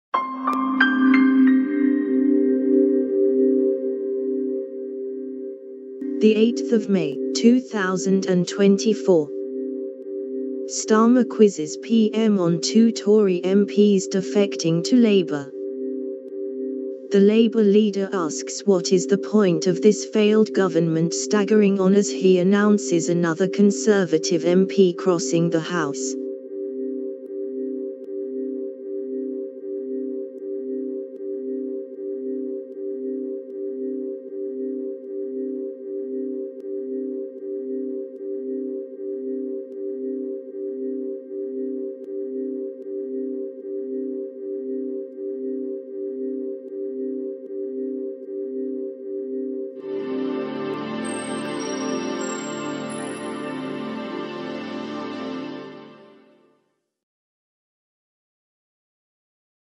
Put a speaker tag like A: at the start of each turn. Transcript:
A: The 8th of May, 2024. Starmer quizzes PM on 2 Tory MPs defecting to Labour. The Labour leader asks what is the point of this failed government staggering on as he announces another Conservative MP crossing the House.